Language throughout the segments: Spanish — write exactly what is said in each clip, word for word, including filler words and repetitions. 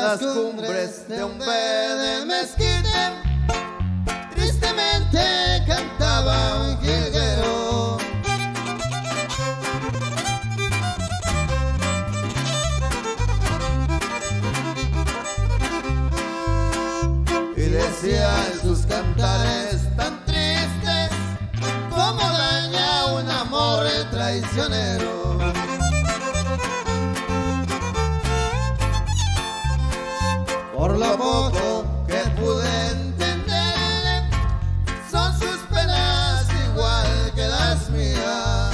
las cumbres de un verde mezquite, tristemente cantaba un jilguero. Y decía en sus cantares tan tristes, cómo daña un amor traicionero. Por lo poco que pude entenderle, son sus penas igual que las mías.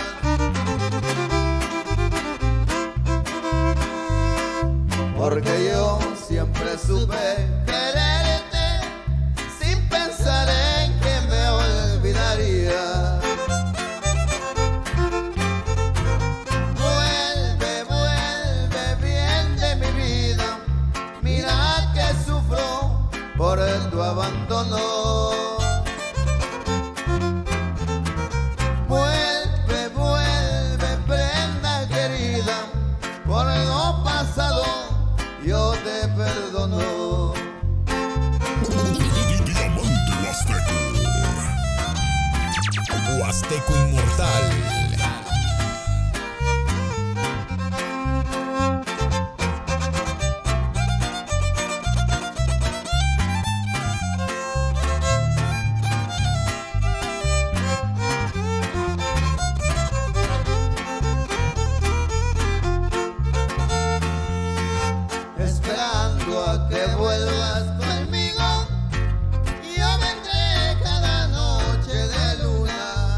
Porque yo siempre supe quererte, sin pensar en que me olvidaría. Vuelve, vuelve bien de mi vida, mira que sufro por tu abandono. Vuelve, vuelve, prenda querida, por lo pasado yo te perdono. Diamante Huasteco. Huasteco Inmortal. Esperando a que vuelvas conmigo, yo vendré cada noche de luna.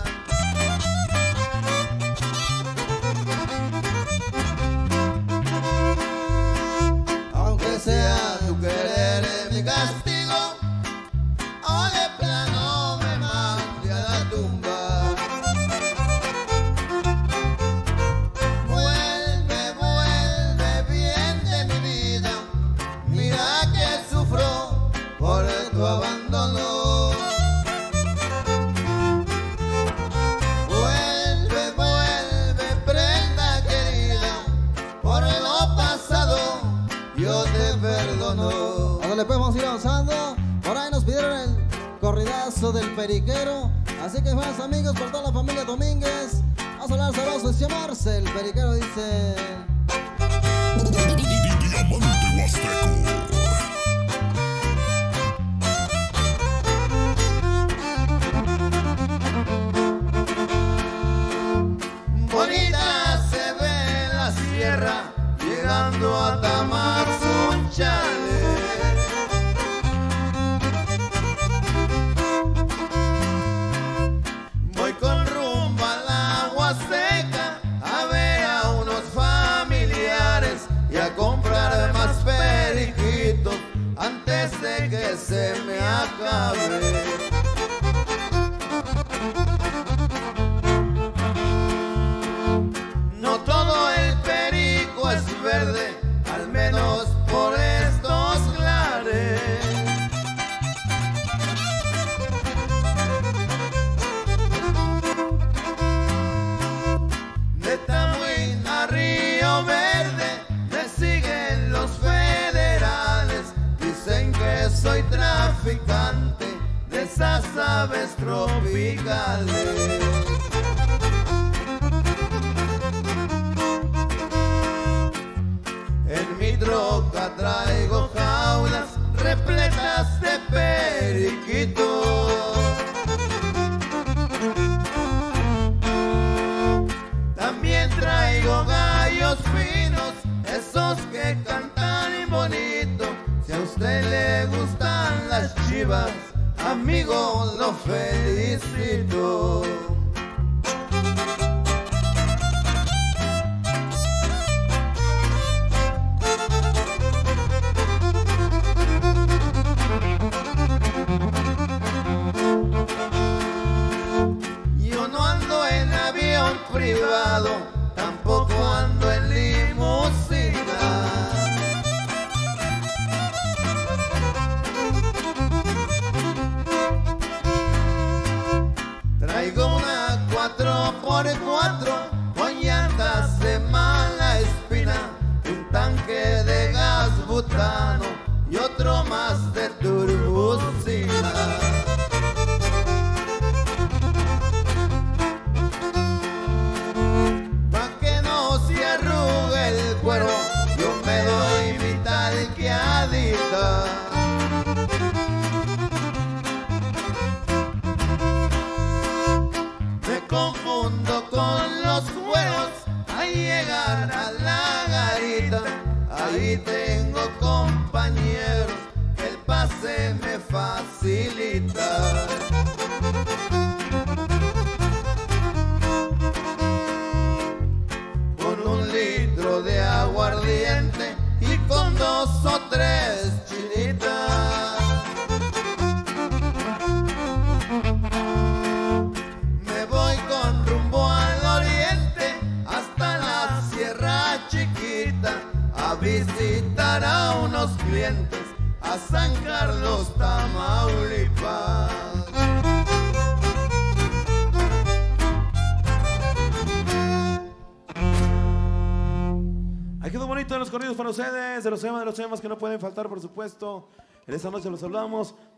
Aunque sea tu querer mi castigo, o de plano me mande a la tumba. Vuelve, vuelve bien de mi vida, mira que sufro por tu abandono. Vuelve, vuelve, prenda querida, por lo pasado yo te perdono. Ándale, pues vamos a ir avanzando. Por ahí nos pidieron el corridazo del periquero. Así que más amigos, por toda la familia Domínguez. Vamos a hablar sabroso, es llamarse. El periquero dice: Diamante Huasteco. Bonita se ve la sierra, llegando a Tamar su chale. Voy con rumbo al agua seca a ver a unos familiares y a comprar más periquitos antes de que se me acabe. No todo el perico es verde, al menos por estos clares. De Tamuín a Río Verde me siguen los federales. Dicen que soy traficante de esas aves tropicales. En mi troca traigo jaulas repletas de periquitos. También traigo gallos finos, esos que cantan bonito. Si a usted le gustan las chivas, amigo, lo felicito. Yo no ando en avión privado, tampoco ando en limusina. Traigo una cuatro por cuatro con llantas de mala espina, un tanque de gas butano otro más de turbocina. Pa' que no se arrugue el cuero, yo me doy mi talqueadita. Me confundo con los cueros al llegar a la garita. Ahí tengo compañeros que el pase me facilita. Con un litro de aguardiente y con dos o tres chinitas, me voy con rumbo al oriente hasta la Sierra Chiquita a visitar a unos clientes a San Carlos, Tamaulipas. Ahí quedó bonito en los corridos para ustedes, de los temas, de los temas que no pueden faltar, por supuesto. En esta noche los hablamos.